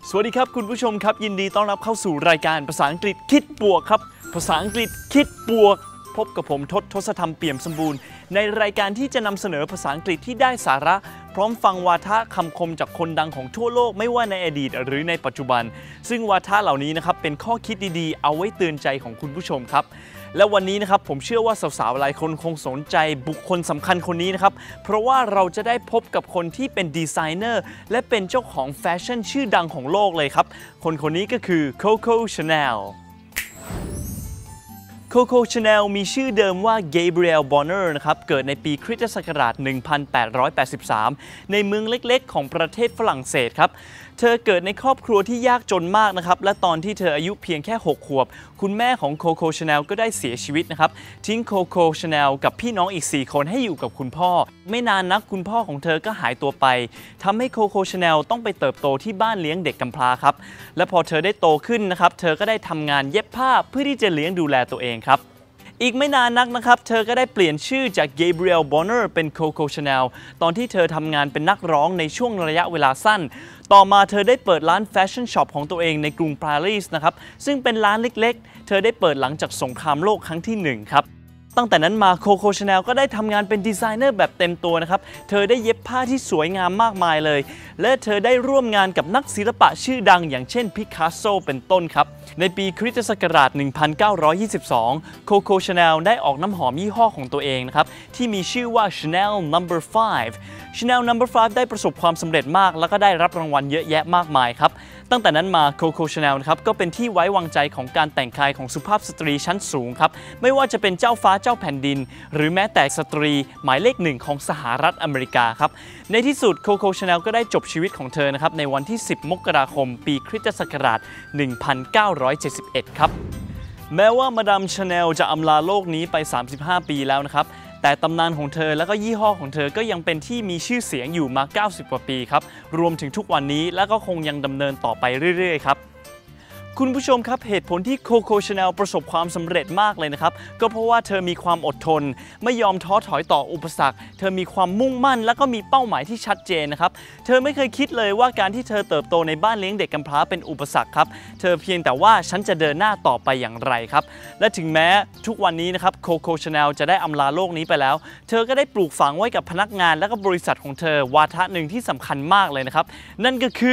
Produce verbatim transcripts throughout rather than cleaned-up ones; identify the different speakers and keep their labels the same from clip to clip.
Speaker 1: สวัสดีครับคุณผู้ชมครับยินดีต้อนรับเข้าสู่รายการภาษาอังกฤษคิดบวกครับภาษาอังกฤษคิดบวกพบกับผมทศทศธรรมเปี่ยมสมบูรณ์ในรายการที่จะนำเสนอภาษาอังกฤษที่ได้สาระพร้อมฟังวาทะคำคมจากคนดังของทั่วโลกไม่ว่าในอดีตหรือในปัจจุบันซึ่งวาทะเหล่านี้นะครับเป็นข้อคิดดีๆเอาไว้เตือนใจของคุณผู้ชมครับและวันนี้นะครับผมเชื่อว่าสาวๆหลายคนคงสนใจบุคคลสำคัญคนนี้นะครับเพราะว่าเราจะได้พบกับคนที่เป็นดีไซเนอร์และเป็นเจ้าของแฟชั่นชื่อดังของโลกเลยครับคนคนนี้ก็คือ Coco Chanel Coco Chanel มีชื่อเดิมว่า Gabrielle Bonner นะครับเกิดในปีคริสตศักราช หนึ่งพันแปดร้อยแปดสิบสาม ในเมืองเล็กๆของประเทศฝรั่งเศสครับเธอเกิดในครอบครัวที่ยากจนมากนะครับและตอนที่เธออายุเพียงแค่หกขวบคุณแม่ของ Coco Chanel ก็ได้เสียชีวิตนะครับทิ้ง Coco Chanel กับพี่น้องอีกสี่คนให้อยู่กับคุณพ่อไม่นานนักคุณพ่อของเธอก็หายตัวไปทำให้ Coco Chanel ต้องไปเติบโตที่บ้านเลี้ยงเด็กกำพร้าครับและพอเธอได้โตขึ้นนะครับเธอก็ได้ทำงานเย็บผ้าเพื่อที่จะเลี้ยงดูแลตัวเองครับอีกไม่นานนักนะครับเธอก็ได้เปลี่ยนชื่อจาก Gabrielle Bonner เป็น Coco Chanel ตอนที่เธอทำงานเป็นนักร้องในช่วงระยะเวลาสั้นต่อมาเธอได้เปิดร้านแฟชั่นช็อปของตัวเองในกรุงปารีสนะครับซึ่งเป็นร้านเล็กๆเธอได้เปิดหลังจากสงครามโลกครั้งที่หนึ่งครับตั้งแต่นั้นมา Coco Chanel ก็ได้ทำงานเป็นดีไซเนอร์แบบเต็มตัวนะครับเธอได้เย็บผ้าที่สวยงามมากมายเลยและเธอได้ร่วมงานกับนักศิลปะชื่อดังอย่างเช่นพิคัสโซเป็นต้นครับในปีคริสตศักราช หนึ่งพันเก้าร้อยยี่สิบสอง Coco Chanel ได้ออกน้ำหอมยี่ห้อของตัวเองนะครับที่มีชื่อว่า Chanel นัมเบอร์ ไฟว์ Chanel นัมเบอร์ ไฟว์ ได้ประสบความสำเร็จมากแล้วก็ได้รับรางวัลเยอะแยะมากมายครับตั้งแต่นั้นมา Coco Chanel นะครับก็เป็นที่ไว้วางใจของการแต่งกายของสุภาพสตรีชั้นสูงครับไม่ว่าจะเป็นเจ้าฟ้าเจ้าแผ่นดินหรือแม้แต่สตรีหมายเลขหนึ่งของสหรัฐอเมริกาครับในที่สุด Coco Chanel ก็ได้จบชีวิตของเธอนะครับในวันที่สิบมกราคมปีคริสตศักราช หนึ่งพันเก้าร้อยเจ็ดสิบเอ็ด ครับแม้ว่ามาดามชาแนลจะอำลาโลกนี้ไปสามสิบห้าปีแล้วนะครับแต่ตำนานของเธอและก็ยี่ห้อของเธอก็ยังเป็นที่มีชื่อเสียงอยู่มาเก้าสิบกว่าปีครับรวมถึงทุกวันนี้และก็คงยังดำเนินต่อไปเรื่อยๆครับคุณผู้ชมครับเหตุผลที่ Coco Chanel ประสบความสำเร็จมากเลยนะครับก็เพราะว่าเธอมีความอดทนไม่ยอมท้อถอยต่ออุปสรรคเธอมีความมุ่งมั่นและก็มีเป้าหมายที่ชัดเจนนะครับเธอไม่เคยคิดเลยว่าการที่เธอเติบโตในบ้านเลี้ยงเด็กกำพร้าเป็นอุปสรรคครับเธอเพียงแต่ว่าฉันจะเดินหน้าต่อไปอย่างไรครับและถึงแม้ทุกวันนี้นะครับ Coco Chanel จะได้อำลาโลกนี้ไปแล้วเธอก็ได้ปลูกฝังไว้กับพนักงานและก็บริษัทของเธอวาทะหนึ่งที่สำคัญมากเลยนะครับนั่นก็คือ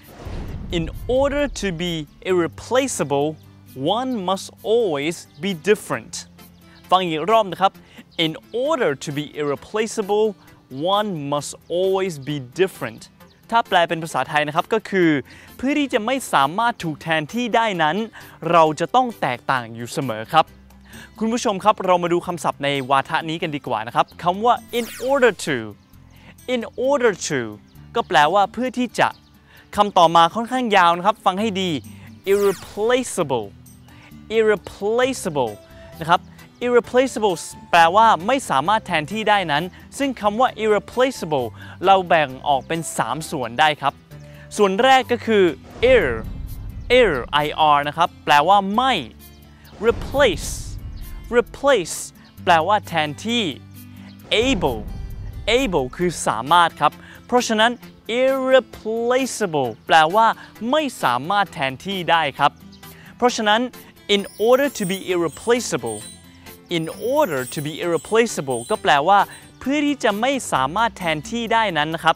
Speaker 1: In order to be irreplaceable, one must always be different. ฟังอีกรอบนะครับ In order to be irreplaceable, one must always be different. ถ้าแปลเป็นภาษาไทยนะครับก็คือเพื่อที่จะไม่สามารถถูกแทนที่ได้นั้นเราจะต้องแตกต่างอยู่เสมอครับคุณผู้ชมครับเรามาดูคำศัพท์ในวาทะนี้กันดีกว่านะครับคำว่า in order to in order to ก็แปลว่าเพื่อที่จะคำต่อมาค่อนข้างยาวนะครับฟังให้ดี irreplaceable irreplaceable นะครับ irreplaceable แปลว่าไม่สามารถแทนที่ได้นั้นซึ่งคำว่า irreplaceable เราแบ่งออกเป็นสามส่วนได้ครับส่วนแรกก็คือ ir ir ir นะครับแปลว่าไม่ replace replace แปลว่าแทนที่ able able คือสามารถครับเพราะฉะนั้นirreplaceable แปลว่าไม่สามารถแทนที่ได้ครับเพราะฉะนั้น in order to be irreplaceable in order to be irreplaceable ก็แปลว่าเพื่อที่จะไม่สามารถแทนที่ได้นั้นนะครับ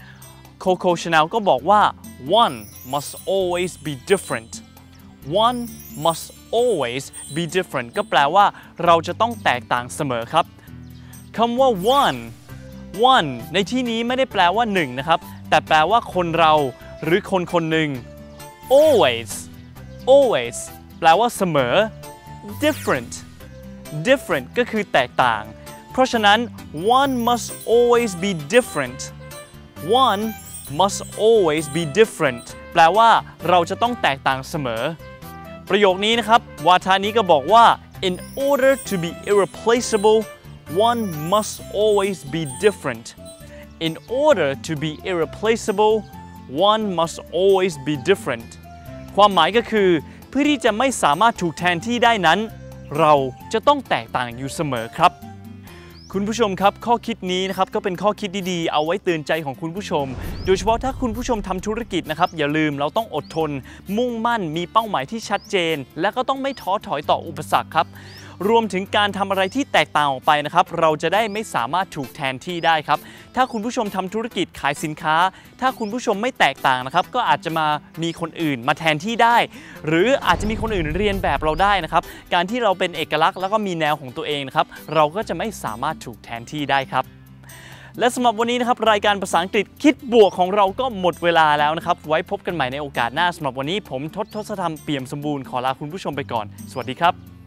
Speaker 1: Coco Chanel ก็บอกว่า one must always be different one must always be different ก็แปลว่าเราจะต้องแตกต่างเสมอครับคำว่า one one ในที่นี้ไม่ได้แปลว่าหนึ่งนะครับแต่แปลว่าคนเราหรือคนคนหนึ่ง always always แปลว่าเสมอ different different ก็คือแตกต่างเพราะฉะนั้น one must always be different one must always be different แปลว่าเราจะต้องแตกต่างเสมอประโยคนี้นะครับวาทานี้ก็บอกว่า in order to be irreplaceable one must always be different in order to be irreplaceable one must always be different ความหมายก็คือเพื่อที่จะไม่สามารถถูกแทนที่ได้นั้นเราจะต้องแตกต่างอยู่เสมอครับคุณผู้ชมครับข้อคิดนี้นะครับก็เป็นข้อคิดดีๆเอาไว้เตือนใจของคุณผู้ชมโดยเฉพาะถ้าคุณผู้ชมทำธุรกิจนะครับอย่าลืมเราต้องอดทนมุ่งมั่นมีเป้าหมายที่ชัดเจนและก็ต้องไม่ท้อถอยต่ออุปสรรคครับรวมถึงการทำอะไรที่แตกต่างออกไปนะครับเราจะได้ไม่สามารถถูกแทนที่ได้ครับถ้าคุณผู้ชมทำธุรกิจขายสินค้าถ้าคุณผู้ชมไม่แตกต่างนะครับก็อาจจะมามีคนอื่นมาแทนที่ได้หรืออาจจะมีคนอื่นเรียนแบบเราได้นะครับการที่เราเป็นเอกลักษณ์แล้วก็มีแนวของตัวเองนะครับเราก็จะไม่สามารถถูกแทนที่ได้ครับและสำหรับวันนี้นะครับรายการภาษาอังกฤษคิดบวกของเราก็หมดเวลาแล้วนะครับไว้พบกันใหม่ในโอกาสหน้าสำหรับวันนี้ผมทศทศธรรมเปี่ยมสมบูรณ์ขอลาคุณผู้ชมไปก่อนสวัสดีครับ